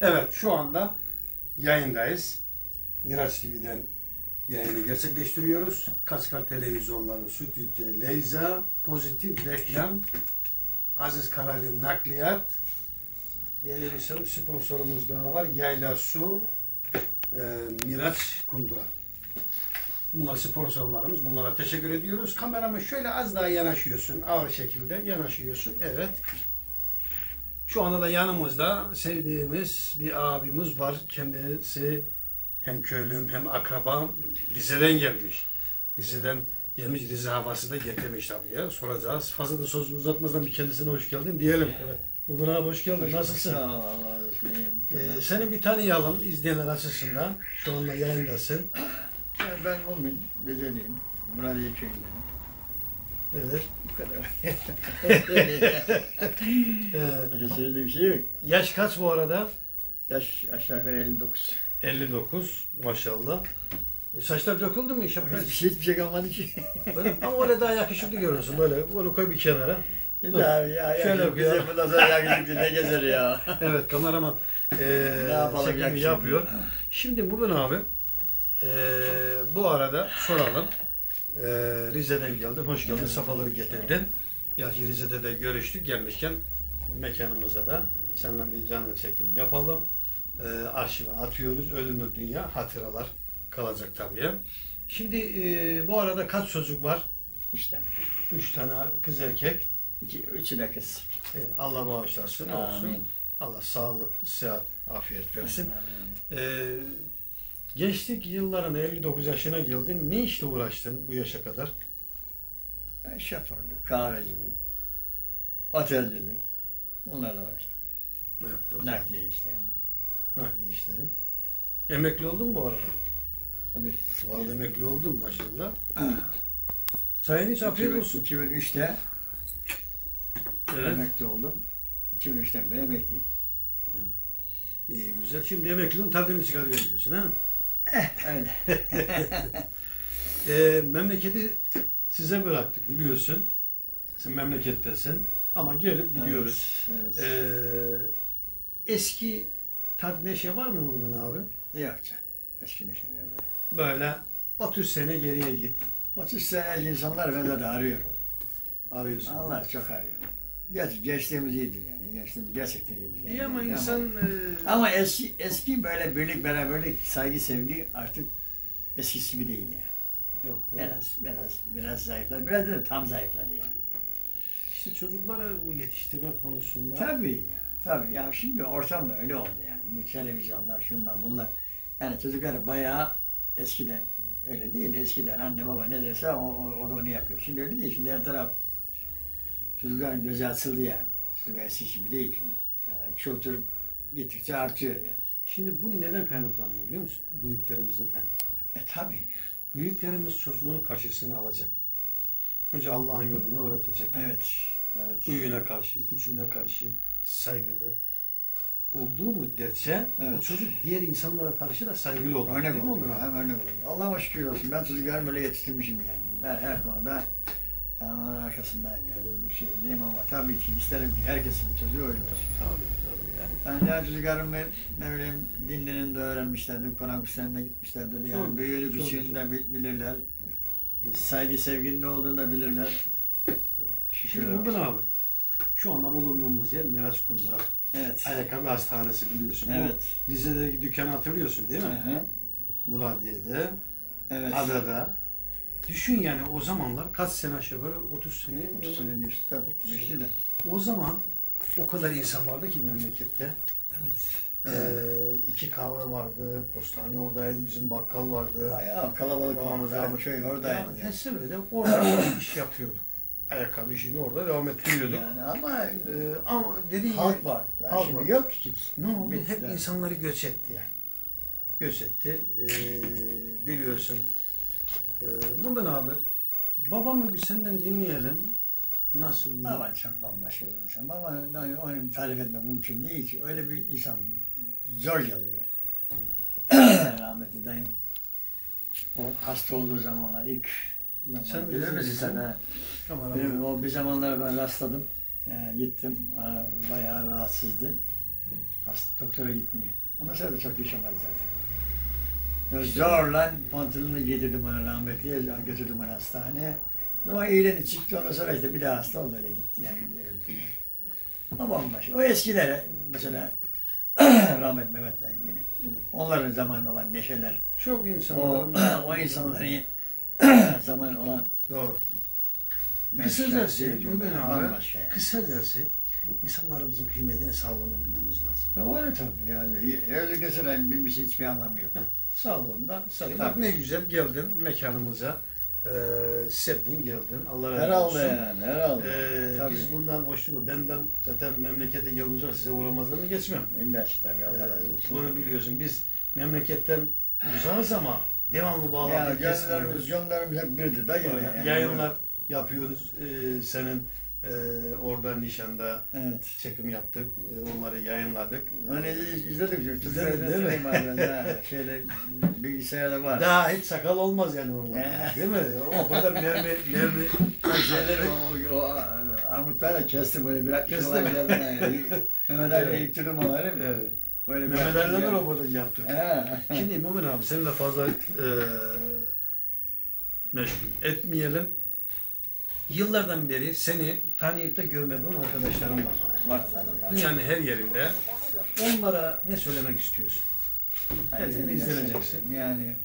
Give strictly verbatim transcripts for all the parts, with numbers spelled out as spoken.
Evet, şu anda yayındayız. Miraç T V'den yayını gerçekleştiriyoruz. Kaçkar Televizyonları, Stüdyo Leyza, Pozitif Reklam, Aziz Karali Nakliyat, yeni bir sponsorumuz daha var. Yayla Su, e, Miraç Kundura. Bunlar sponsorlarımız. Bunlara teşekkür ediyoruz. Kameramı şöyle az daha yanaşıyorsun. Ağır şekilde yanaşıyorsun. Evet. Şu anda da yanımızda sevdiğimiz bir abimiz var. Kendisi hem köylüm hem akrabam. Rize'den gelmiş. Rize'den gelmiş. Rize havası da getirmiş tabii ya. Soracağız. Fazla da söz uzatmadan bir kendisine hoş geldin diyelim. Evet. Bugün abi hoş geldin. Nasılsın? Sağ ol, Allah razı olsun. Ee, seni bir tanıyalım izleyenler açısından. Şu anda yayındasın. Ya ben Mumin, Rizeliyim. Muradiye köyündenim. Evet. Bu kadar. evet. Başka söylediğim bir şey yok. Yaş kaç bu arada? Yaş aşağı yukarı elli dokuz. elli dokuz maşallah. E, saçlar döküldü mü? Şapka... Hiçbir şey, hiçbir şey kalmadı ki. Böyle, ama öyle daha yakışıklı görünsün böyle. Onu koy bir kenara. Dur. Abi ya, Şöyle ya, bir ya. bize bundan sonra yakışıklı ne gezer ya. Evet, kameraman e, Ne yapalım, çekimi yakışıklı. yapıyor. Şimdi bugün abi e, bu arada soralım. E, Rize'den geldin, hoş geldin, Evet, safaları getirdin. Ya Rize'de de görüştük, gelmişken mekanımıza da seninle bir canlı çekim yapalım. E, arşive atıyoruz, ölümlü dünya, hatıralar kalacak tabii. Şimdi e, bu arada kaç çocuk var? Üç tane. Üç tane kız erkek. İki, üçü de kız. Evet, Allah bağışlasın, olsun. Amin. Allah sağlık, sıhhat, afiyet versin. Amin. Ee, gençlik yıllarında elli dokuz yaşına geldin. Ne işle uğraştın bu yaşa kadar? Ben şoförlük, kahvecilik, otelcilik. Bunlarla uğraştım. Evet, o Nakliye işlerini. nakli işleri. Emekli oldun mu bu arada? Tabii. Bu arada emekli oldun maşallah. Sayın hiç afiyet olsun. iki bin üçte Evet. emekli oldum. iki bin üçten beri emekliyim. İyi güzel. Şimdi emekliliğin tadını çıkarıyor diyorsun ha? Öyle. Ee, memleketi size bıraktık biliyorsun. Sen memlekettesin. Ama gelip gidiyoruz. Evet, evet. Ee, eski tat neşe var mı bugün abi? Yok canım. Eski neşelerde. Böyle otuz sene geriye git. otuz senelik insanlar ben de arıyorum. Arıyorsun. Allah çok arıyorum. Geç, geçtiğimiz iyidir yani. Geçtiğimiz gerçekten iyidir. Yani. İyi ama insan... Ama, e, ama eski, eski böyle birlik, beraberlik, saygı, sevgi artık eskisi gibi değil yani. Yok. evet. Biraz, biraz, biraz zayıfladı. Biraz da tam zayıfladı yani. İşte çocukları bu yetiştirme konusunda... Tabii ya. Tabii ya şimdi ortam da öyle oldu yani. Bu televizyonlar, şunlar, bunlar. Yani çocuklar bayağı eskiden öyle değil. Eskiden anne baba ne derse o, o, o da onu yapıyor. Şimdi öyle değil. Şimdi her taraf çocukların gözü açıldı yani. Çocuklar eskisi gibi değil şimdi. Yani kültür gittikçe artıyor yani. Şimdi bu neden kaynaklanıyor biliyor musun? Büyüklerimizden kaynaklanıyor. E tabii. Büyüklerimiz çocuğun karşısına alacak. Önce Allah'ın yolunu öğretecek. Evet. Evet. Büyüğüne karşı, küçüğüne karşı saygılı olduğu müddetçe Evet. o çocuk diğer insanlara karşı da saygılı olur. Örnek Değil mi oldu. Ömer abi? Hem örnek oldu. Allah'a şükür olsun. Ben çocuklarımı böyle yetiştirmişim yani. Ben her konuda onun arkasındayım yani. Bir şey diyeyim ama tabii ki isterim ki herkesin çocuğu öyle olsun. Tabii tabii yani. Ben de çocuklarımı ne bileyim dinlerini de öğrenmişlerdir, Kur'an kurslarına gitmişlerdir. Yani Çok- büyüğünü çok küçüğünü güzel. de bil- bilirler. Saygı sevginin ne olduğunu da bilirler. Şimdi Şükürler bugün olsun. abi şu anda bulunduğumuz yer Miraç Kundura. Evet. Ayakkabı hastanesi biliyorsun. Evet. Bu Rize'deki dükkanı hatırlıyorsun değil Hı mi? hı. Muradiye'de, Evet. Adada. Düşün yani o zamanlar kaç sene aşağı yukarı otuz sene. otuz sene geçti tabii. Geçti de. O zaman o kadar insan vardı ki memlekette. Evet. Ee, iki kahve vardı, postane oradaydı, bizim bakkal vardı. Bayağı kalabalık Babamız vardı. abi. Köy oradaydı. Yani Yani. hesap de orada iş yapıyorduk. Ayakkabı işini orada devam ettiriyorduk. Yani ama Ee, ama dediğim halk gibi var. Daha halk şimdi var. yok ki kimse. ne oldu? Bitti Hep yani. insanları göç etti yani. Göç etti. Ee, biliyorsun. Ee, bundan abi babamı bir senden dinleyelim. Nasıl? bir- Baba çok bambaşka bir insan. Baba yani onu tarif etmek mümkün değil ki. Öyle bir insan zor gelir yani. Rahmetli dayım o hasta olduğu zamanlar ilk Sen bilir misin bilirsin. sen? ha? Kameraman. Benim, o bir zamanlar ben rastladım. Yani gittim. Bayağı rahatsızdı. Hasta, doktora gitmiyor. Ondan sonra da çok yaşamadı zaten. Ya zorla pantolonunu giydirdim ona rahmetliye, götürdüm onu hastaneye. Ama iğreni çıktı, ondan sonra işte bir daha hasta oldu, öyle gitti yani. Öldü. Ama bambaşka. O eskilere mesela rahmet Mehmet dayım yine. Onların zamanı olan neşeler, Çok o, insanlar. o insanların zaman olan Doğru. meşgul, Kısacası, sevgi, Mümin abi, bambaşka yani. kısacası insanlarımızın kıymetini sağlığını bilmemiz lazım. Ya öyle tabii yani. Öyle gösteren bilmiş hiçbir anlamı yok. Sağlığında sağlık. Tabii. Bak ne güzel geldin mekanımıza. Ee, sevdin geldin. Allah razı Herhalde olsun. yani, herhalde. Ee, Tabii. biz bundan hoşnut Benden zaten memlekete geldiğince size uğramazlarını geçmem. İlla ki tabii, Allah razı Ee, olsun. bunu biliyorsun. Biz memleketten uzağız ama devamlı Ya bağlantı gönüllerimiz, kesmiyoruz. gönüllerimiz hep birdir da yine. Yani. Yayınlar yapıyoruz. Ee, senin e, orada nişanda Evet. çekim yaptık. Ee, onları yayınladık. Hani izledik. İzledin, değil mi? mi? Şöyle bilgisayarda var. Daha hiç sakal olmaz yani oralarda. He. Değil mi? O kadar mermi, mermi Şeyleri o, o armutları da kesti böyle bir Kesti akışlar mi? geldi. Yani. Mehmet Ali Evet. eğitim onları. Evet. Böyle bir Mehmet akış Ali'den de geldi. röportaj yaptık. He. Şimdi Mumin abi seni de fazla e, meşgul etmeyelim. Yıllardan beri seni tanıyıp da görmediğim arkadaşlarım var. Var tabii. Dünyanın her yerinde. Onlara ne söylemek istiyorsun? Her yerinde izleneceksin. Yani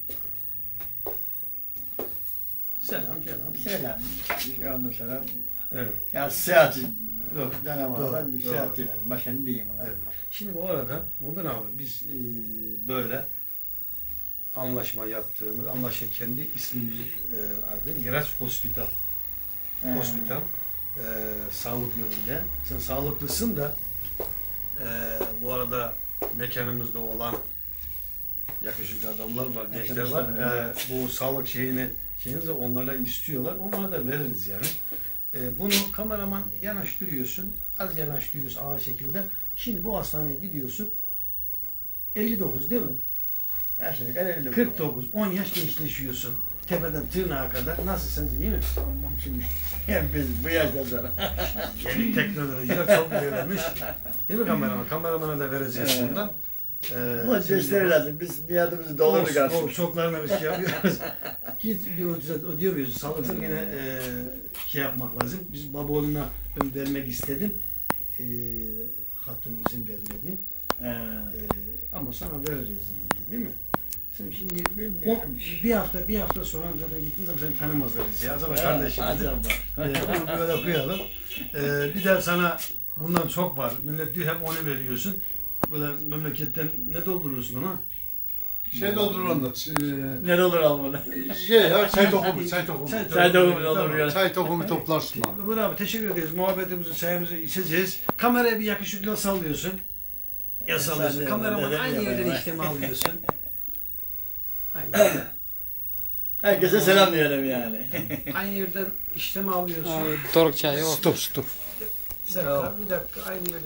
Selam, selam. selam. Ondan sonra Evet. ya seyahat Doğru. canavarlar Doğru, bir doğru. seyahat edelim. Başka ne diyeyim ona? Evet. Şimdi bu arada Mumin abi biz e, böyle anlaşma yaptığımız, anlaşa kendi ismimizi e, adı Miraç Hospital. Ee, Hospital. E, sağlık yönünde. Sen sağlıklısın da e, bu arada mekanımızda olan yakışıklı adamlar var, gençler var. E, bu sağlık şeyini şeyinizi onlarla istiyorlar. Onlara da veririz yani. E, bunu kameraman yanaştırıyorsun. Az yanaştırıyorsun ağır şekilde. Şimdi bu hastaneye gidiyorsun. elli dokuz değil mi? Aşağı yukarı elli dokuz. kırk dokuz. on yaş gençleşiyorsun. Tepeden tırnağa kadar. Nasıl sence iyi mi? Aman şimdi biz bu yaşta sonra. Yeni teknolojiler çok ilerlemiş. Değil mi kameraman? Kameramana da vereceğiz Evet. bundan. Ee, Ama şimdi gençleri bu- lazım. Biz niyetimizi doldurduk Olsun, artık. olsun. Çoklarına bir şey yapıyoruz. Hiç bir ödüyor, ödüyormuyoruz. Sağlıklı yine e, şey yapmak lazım. Biz babaoğluna ben vermek istedim. E, hatun izin vermedi. Ee, E, ama sana veririz yine, değil mi? Sen şimdi o, bilmiyorum. bir hafta bir hafta sonra zaten gittiğin zaman seni tanımazlar biz ya. Acaba Ha, kardeşimiz. acaba. Ee, onu böyle koyalım. Ee, bir de sana bundan çok var. Millet diyor hep onu veriyorsun. Böyle memleketten ne doldurursun ona? Şey doldurur onlar. Ne olur almadı. Şey ya çay tohumu, çay tohumu. Çay Çay tohumu Tamam. dolduruyor. Çay tohumu toplarsın abi. Ömer abi teşekkür ederiz. Muhabbetimizi, çayımızı içeceğiz. Kameraya bir yakışıklı sallıyorsun. Ya sallıyorsun. Sen de- Kameraman ne- ne aynı yapayım yerden ben? işlemi alıyorsun. Aynı, Herkese selam diyelim yani. aynı yerden işlemi alıyorsun. Doruk çayı o. Stop stop. Bir dakika, bir dakika. Aynı yerden